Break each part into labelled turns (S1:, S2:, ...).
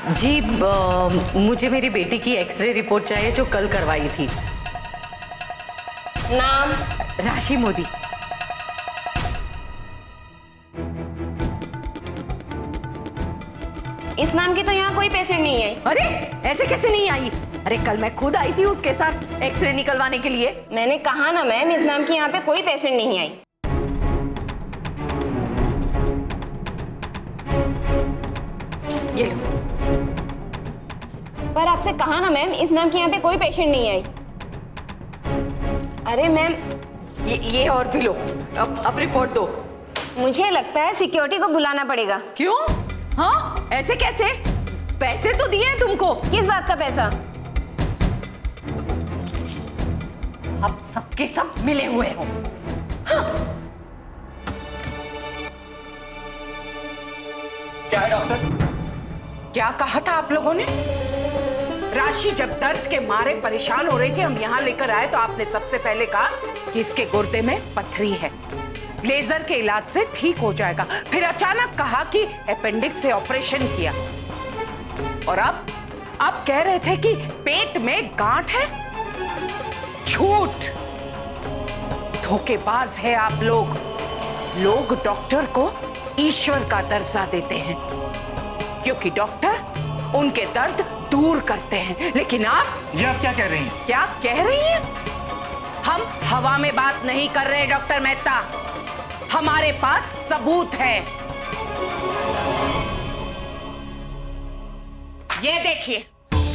S1: जी मुझे मेरी बेटी की एक्सरे रिपोर्ट चाहिए जो कल करवाई थी।
S2: नाम?
S1: राशि मोदी।
S2: इस नाम की तो यहाँ कोई पेशेंट नहीं है।
S1: अरे ऐसे कैसे नहीं आई? अरे कल मैं खुद आई थी उसके साथ एक्सरे निकलवाने के लिए।
S2: मैंने कहा ना मैम, इस नाम की यहाँ पे कोई पेशेंट नहीं आई।
S1: ये लो।
S2: पर आपसे कहा ना मैम, इस नाम की यहाँ पे कोई पेशेंट नहीं आई। अरे मैम
S1: ये और भी लो। अब रिपोर्ट दो।
S2: मुझे लगता है सिक्योरिटी को बुलाना पड़ेगा।
S1: क्यों? हाँ ऐसे कैसे? पैसे तो दिए हैं तुमको।
S2: किस बात का पैसा?
S1: अब सबके सब मिले हुए हो। हाँ।
S3: क्या है डॉक्टर?
S4: क्या कहा था आप लोगों ने? राशि जब दर्द के मारे परेशान हो रही थी, हम यहाँ लेकर आए तो आपने सबसे पहले कहा कि इसके गुर्दे में पथरी है, लेजर के इलाज से ठीक हो जाएगा। फिर अचानक कहा कि अपेंडिक्स से ऑपरेशन किया, और अब आप कह रहे थे कि पेट में गांठ है। झूठ! धोखेबाज है आप लोग। लोग डॉक्टर को ईश्वर का दर्जा देते हैं क्योंकि डॉक्टर उनके दर्द दूर करते हैं, लेकिन
S3: ये आप क्या कह रही हैं?
S4: क्या कह रही हैं? हम हवा में बात नहीं कर रहे डॉक्टर मेहता, हमारे पास सबूत है। ये देखिए।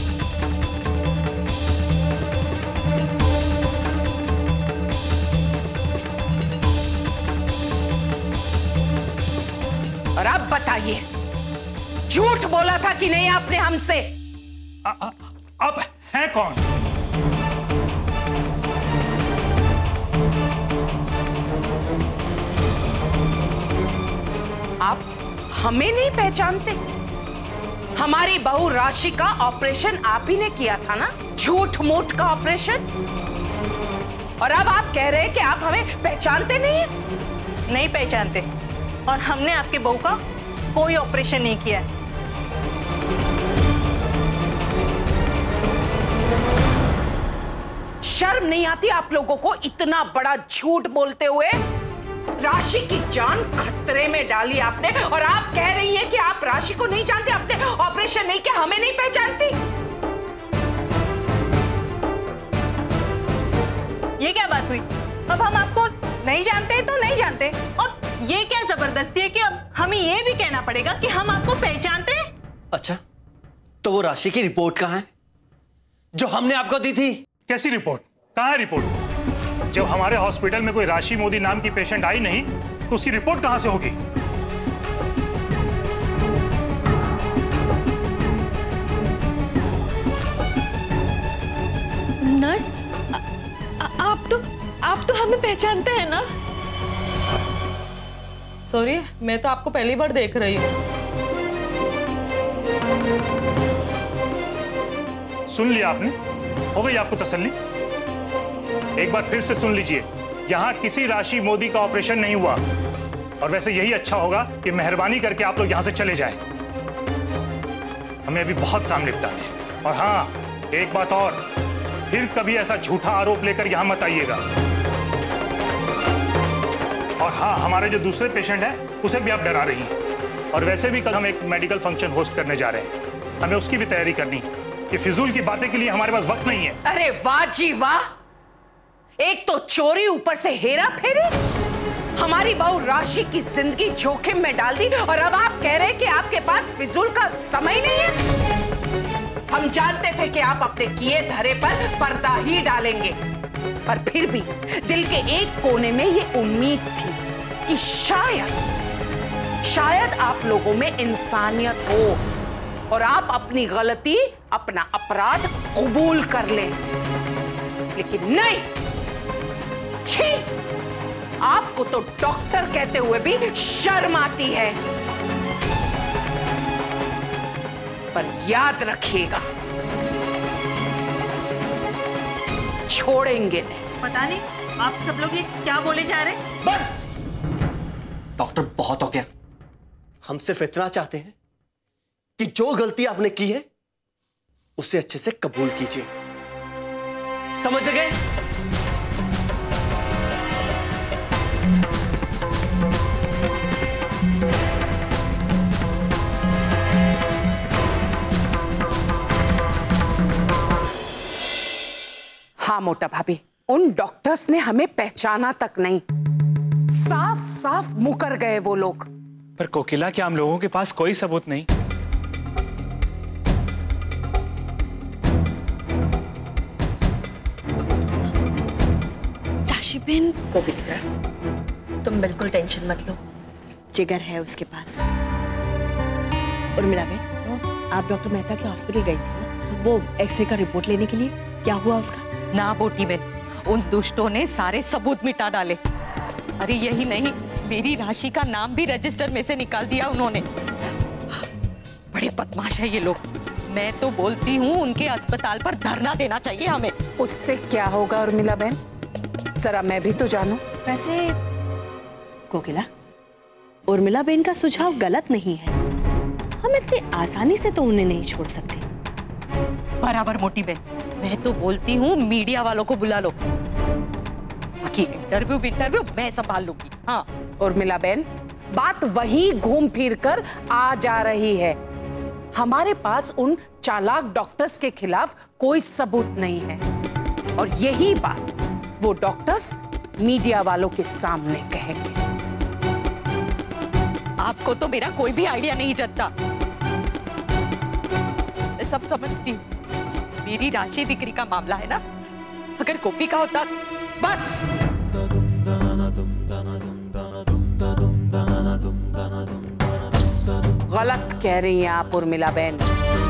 S4: और अब बताइए, झूठ बोला था कि नहीं आपने हमसे?
S3: आप हैं कौन?
S4: आप हमें नहीं पहचानते? हमारी बहू राशि का ऑपरेशन आप ही ने किया था ना? झूठ मूठ का ऑपरेशन। और अब आप कह रहे हैं कि आप हमें पहचानते नहीं हैं?
S5: नहीं पहचानते, और हमने आपके बहू का कोई ऑपरेशन नहीं किया है।
S4: शर्म नहीं आती आप लोगों को इतना बड़ा झूठ बोलते हुए? राशि की जान खतरे में डाली आपने, और आप कह रही हैं कि आप राशि को नहीं जानते, आपने ऑपरेशन नहीं किया, हमें नहीं पहचानती।
S5: ये क्या बात हुई? अब हम आपको नहीं जानते तो नहीं जानते, और ये क्या जबरदस्ती है कि अब हमें ये भी कहना पड़ेगा कि हम आपको पहचानते हैं?
S6: अच्छा, तो वो राशि की रिपोर्ट कहाँ है जो हमने आपको दी थी?
S3: कैसी रिपोर्ट? कहाँ है रिपोर्ट? जब हमारे हॉस्पिटल में कोई राशि मोदी नाम की पेशेंट आई नहीं तो उसकी रिपोर्ट कहाँ से होगी?
S7: नर्स, आप तो हमें पहचानते हैं ना?
S5: सॉरी, मैं तो आपको पहली बार देख रही हूँ।
S3: सुन लिया आपने? हो गई आपको तसल्ली? एक बार फिर से सुन लीजिए, यहां किसी राशि मोदी का ऑपरेशन नहीं हुआ, और वैसे यही अच्छा होगा कि मेहरबानी करके आप लोग यहां से चले जाएं। हमें अभी बहुत काम निपटाने हैं। और हां, एक बात और, फिर कभी ऐसा झूठा आरोप लेकर यहां मत आइएगा। और हाँ, हमारे जो दूसरे पेशेंट हैं उसे भी आप डरा रही हैं। और वैसे भी कल हम एक मेडिकल फंक्शन होस्ट करने जा रहे हैं, हमें उसकी भी तैयारी करनी है। ये फिजूल की बातें के लिए हमारे पास वक्त नहीं है।
S4: अरे वाह जी वाह, एक तो चोरी, ऊपर से हेरा फेरी। हमारी बहू राशि की जिंदगी जोखिम में डाल दी, और अब आप कह रहे हैं कि आपके पास फिजूल का समय नहीं है। हम जानते थे कि आप अपने किए धरे पर पर्दा ही डालेंगे, पर फिर भी दिल के एक कोने में ये उम्मीद थी कि शायद आप लोगों में इंसानियत हो और आप अपनी गलती, अपना अपराध कबूल कर लें। लेकिन नहीं, छी! आपको तो डॉक्टर कहते हुए भी शर्म आती है। पर याद रखिएगा, छोड़ेंगे नहीं।
S5: पता नहीं आप सब लोग ये क्या बोले जा रहे हैं?
S4: बस
S6: डॉक्टर, बहुत हो गया। हम सिर्फ इतना चाहते हैं कि जो गलती आपने की है उसे अच्छे से कबूल कीजिए। समझ गए?
S4: हाँ मोटा भाभी, उन डॉक्टर्स ने हमें पहचाना तक नहीं, साफ साफ मुकर गए वो लोग।
S3: पर कोकिला, क्या हम लोगों के पास कोई सबूत नहीं?
S7: राशिबेन,
S1: कोकिला, तुम बिल्कुल टेंशन मत लो, जिगर है उसके पास। उर्मिला बेन, आप डॉक्टर मेहता के हॉस्पिटल गई थी ना, वो एक्सरे का रिपोर्ट लेने के लिए, क्या हुआ उसका?
S8: ना बोटी बेन, उन दुष्टों ने सारे सबूत मिटा डाले। अरे यही नहीं, मेरी राशि का नाम भी रजिस्टर में से निकाल दिया उन्होंने। बड़े बदमाश है ये लोग। मैं तो बोलती हूँ उनके अस्पताल पर धरना देना चाहिए हमें।
S4: उससे क्या होगा उर्मिला बहन, जरा मैं भी तो जानूं।
S1: वैसे कोकिला, उर्मिला बेन का सुझाव गलत नहीं है, हम इतनी आसानी से तो उन्हें नहीं छोड़ सकते।
S8: बराबर मोटी बेन, मैं तो बोलती हूँ मीडिया वालों को बुला लो, बाकी इंटरव्यू मैं संभाल लूंगी। हाँ
S4: उर्मिला बेन, बात वही घूम फिर कर आ जा रही है। हमारे पास उन चालाक डॉक्टर्स के खिलाफ कोई सबूत नहीं है, और यही बात वो डॉक्टर्स मीडिया वालों के सामने कहेंगे।
S8: आपको तो मेरा कोई भी आइडिया नहीं जतता। मैं सब समझती हूँ, मेरी राशि दिक्री का मामला है ना, अगर गोपी का होता बस।
S4: गलत कह रही हैं आप उर्मिला बहन।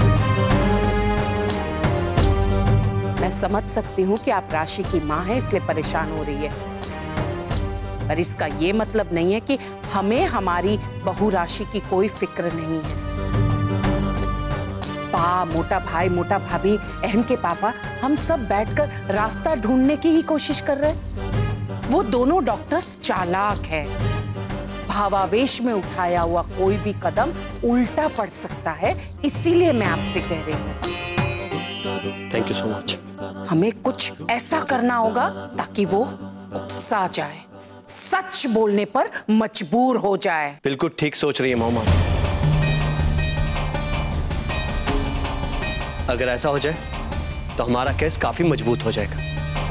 S4: मैं समझ सकती हूँ कि आप राशि की माँ हैं, इसलिए परेशान हो रही है, पर इसका ये मतलब नहीं है कि हमें हमारी बहू राशि की कोई फिक्र नहीं है। मोटा भाई, मोटा भाभी, अहम के पापा, हम सब बैठकर रास्ता ढूंढने की ही कोशिश कर रहे हैं। वो दोनों डॉक्टर्स चालाक हैं। भावावेश में उठाया हुआ कोई भी कदम उल्टा पड़ सकता है, इसीलिए मैं आपसे कह रही हूँ।
S6: Thank you so much.
S4: हमें कुछ ऐसा करना होगा ताकि वो उकसा जाए, सच बोलने पर मजबूर हो जाए।
S6: बिल्कुल ठीक सोच रही है मोमा। अगर ऐसा हो जाए तो हमारा केस काफी मजबूत हो जाएगा।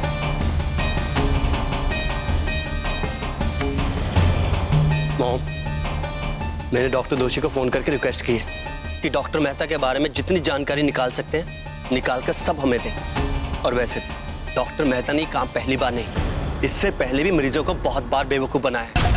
S6: मॉम, मैंने डॉक्टर दोषी को फोन करके रिक्वेस्ट की है कि डॉक्टर मेहता के बारे में जितनी जानकारी निकाल सकते हैं निकालकर सब हमें दें। और वैसे डॉक्टर मेहता ने काम पहली बार नहीं, इससे पहले भी मरीजों को बहुत बार बेवकूफ बनाया है।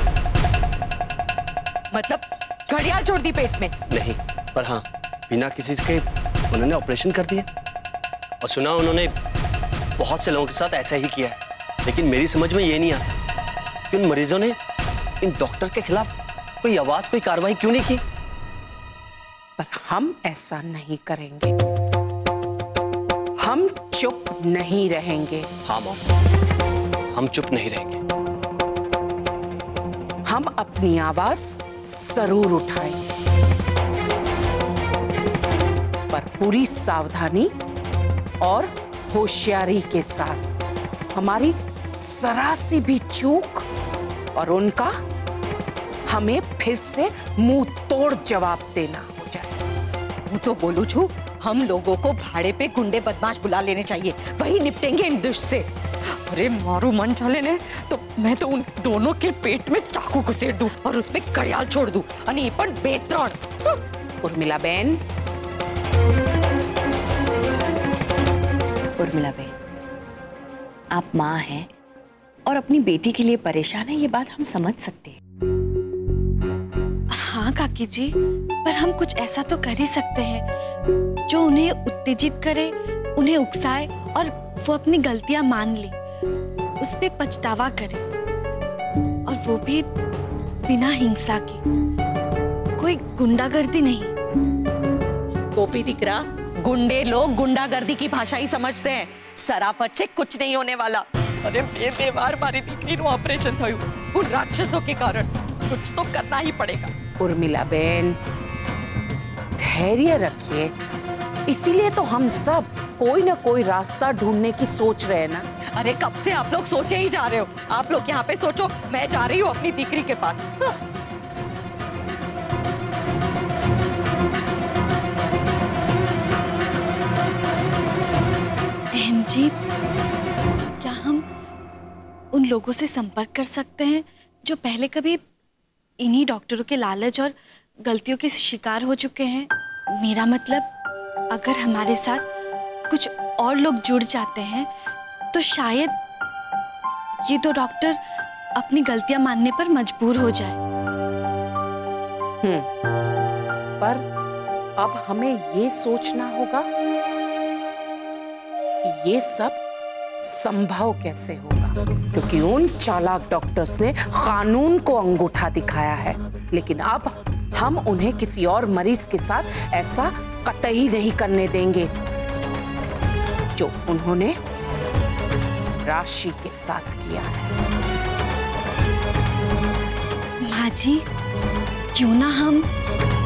S8: मतलब घड़ियाल छोड़ दी पेट में?
S6: नहीं, पर हाँ, बिना किसी के उन्होंने ऑपरेशन कर दिया। और सुना उन्होंने बहुत से लोगों के साथ ऐसा ही किया है। लेकिन मेरी समझ में ये नहीं आता कि उन मरीजों ने इन डॉक्टर के खिलाफ कोई आवाज, कोई कार्रवाई क्यों नहीं की।
S4: पर हम ऐसा नहीं करेंगे, हम चुप नहीं रहेंगे।
S6: हाँ मॉम, हम चुप नहीं रहेंगे।
S4: हम अपनी आवाज जरूर उठाएंगे, पर पूरी सावधानी और होशियारी के साथ। हमारी जरा सी भी चूक और उनका हमें फिर से मुंह तोड़ जवाब देना हो जाए।
S8: वो तो बोलू छू, हम लोगों को भाड़े पे गुंडे बदमाश बुला लेने चाहिए, वही निपटेंगे इन दुष्ट से। अरे मारू मन चले ने तो मैं तो उन दोनों के पेट में चाकू घुसेड़ दूं और उसमें घड़ियाल छोड़ दूं। अनि ये पण बेतरण।
S4: उर्मिला बेन,
S1: उर्मिला बेन, आप माँ हैं और अपनी बेटी के लिए परेशान हैं, ये बात हम समझ सकते हैं।
S7: हाँ काकी जी, पर हम कुछ ऐसा तो कर ही सकते हैं जो उन्हें उत्तेजित करे, उन्हें उकसाए और वो अपनी गलतियां मान ले, उस पे पछतावा करे, और वो भी बिना हिंसा के, कोई गुंडागर्दी नहीं।
S8: गोपी दिकरा, गुंडे लोग गुंडागर्दी की भाषा ही समझते हैं, सराफत से कुछ नहीं होने वाला। अरे बेवार मारी दीकरी नु ऑपरेशन थयु, उन राक्षसों के कारण कुछ तो करना ही पड़ेगा।
S4: उर्मिला बेन, धैर्य रखिए, इसीलिए तो हम सब कोई ना कोई रास्ता ढूंढने की सोच रहे हैं ना।
S8: अरे कब से आप लोग सोचे ही जा रहे हो। आप लोग यहाँ पे सोचो, मैं जा रही हूँ अपनी दीकरी के पास।
S7: अहम जी, क्या हम उन लोगों से संपर्क कर सकते हैं जो पहले कभी इन्हीं डॉक्टरों के लालच और गलतियों के शिकार हो चुके हैं? मेरा मतलब, अगर हमारे साथ कुछ और लोग जुड़ जाते हैं तो शायद ये दो डॉक्टर अपनी गलतियां मानने पर मजबूर हो जाए।
S4: पर अब हमें ये सोचना होगा कि ये सब संभव कैसे होगा, क्योंकि उन चालाक डॉक्टर्स ने कानून को अंगूठा दिखाया है, लेकिन अब हम उन्हें किसी और मरीज के साथ ऐसा कतई नहीं करने देंगे जो उन्होंने राशि के साथ किया है।
S7: माँ जी, क्यों ना हम